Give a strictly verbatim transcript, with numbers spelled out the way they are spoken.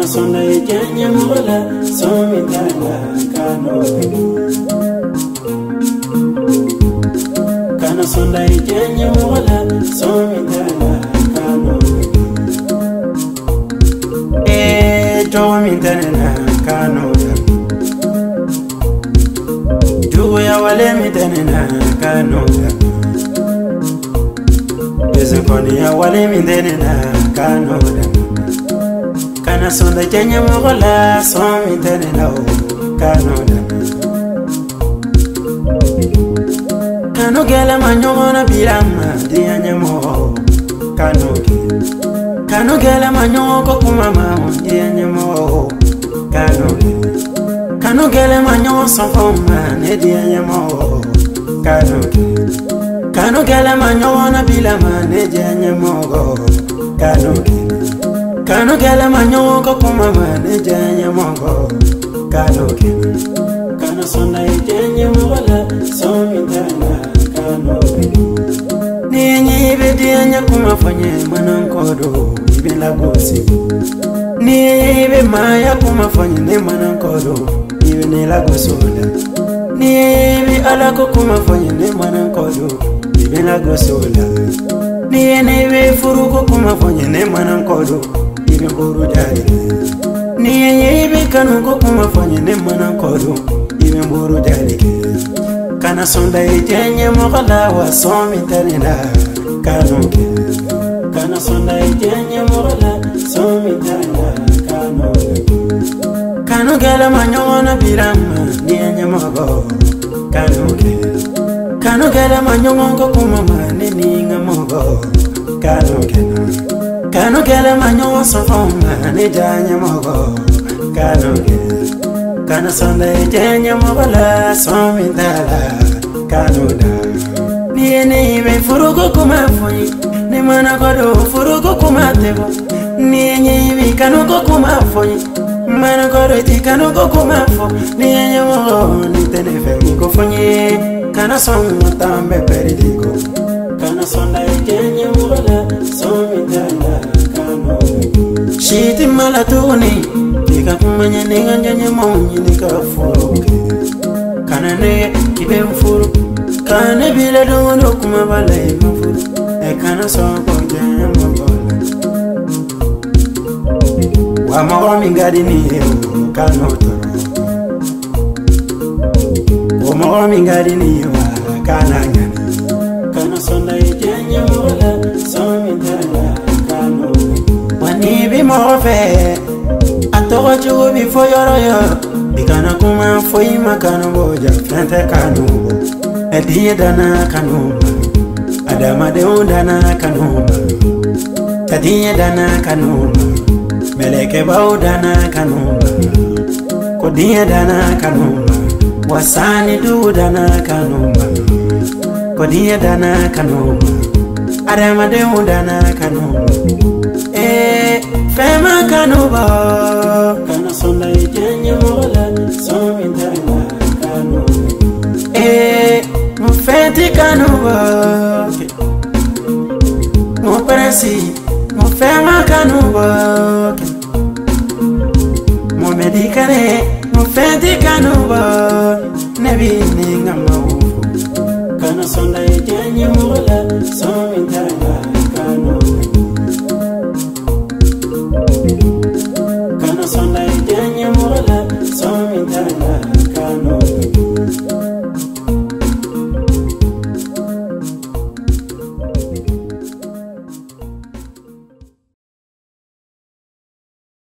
Kana sonda ejenya mola somi tala kano. Kana sonda ejenya mola somi tala kano. Eh tomi tala kano. Juya wale mi tala kano. Bezekoni ya wale mi tala kano. Kana sonda jenya mola somi tene na o kano da. Kano gela manyona birama dianya mo kano ke. Kano gela manyoko kumama dianya mo kano ke. Kano gela manyo sofoma ne dianya mo kano ke. Kano gela manyona birama ne dianya mo kano ke. Kano gela manyoko kumama ne janya mongo kano ke. Kano sonda janya mola somi tana kano ke. Ni be dianya kumafanye manankodo ibe lagosi. Ni be maya kumafanye ne manankodo ibe ne lagosoda. Ni be alako kumafanye ne manankodo ibe lagosoda. Ni ne be furuko kumafanye ne manankodo ibe mburu jali. Ni ibe kanu ko kuma fanye ne manankodo ibe mburu jali. Kana sonda ejenya mogala wa somi tanina kanu ke. Kana sonda ejenya mogala somi tanina kanu ke. Kanu gela manyona birama ni enya mogo kanu ke. Kanu gela manyongo kuma mane ninga mogo kanu ke. Kano gela manyo sofoma ne janya mogo kano ge. Kana sonda janya mogola somi dala kano da. Ni ne be furugo kuma foi ne mana godo furugo kuma tebo. Ni ne be kano go kuma foi mana godo ti kano go kuma fo. Ni nya mogo ni tene fe mi ko fonye kana sonda tambe perdigo. Kana sonda jenya mogola somi dala kano. Shiti malatuni tika kumanya ninga nyanya monyi nika furu. Kana ne kibe mfuru kana bila dono kuma balai mfuru. E kana songo jenya mogola wa mawa mingadi ni eu kano toro. Wa mawa mingadi ni wa kana nyana. Kana sonda jenya mogola somi dala kano. Wani bi mofe atoro chugo bi foyoro yo. Bikana kuma foi makano boja frente kanu. Ediye dana kanu. Adama de undana kanu. Tadiye dana kanu. Meleke bau dana kanu. Kodiye dana kanu. Wasani du dana kanu. Kodiye dana kanu. Adama de undana kanu. Eh, fema kanuba. Kana sonda jenya mola somi dala kanu. Eh, mufeti kanuba. Mupresi, mufema kanuba. Mumedikane, mufeti kanuba. Nebi ninga mau. Kana sonda jenya mola somi dala kanu. Kana sonda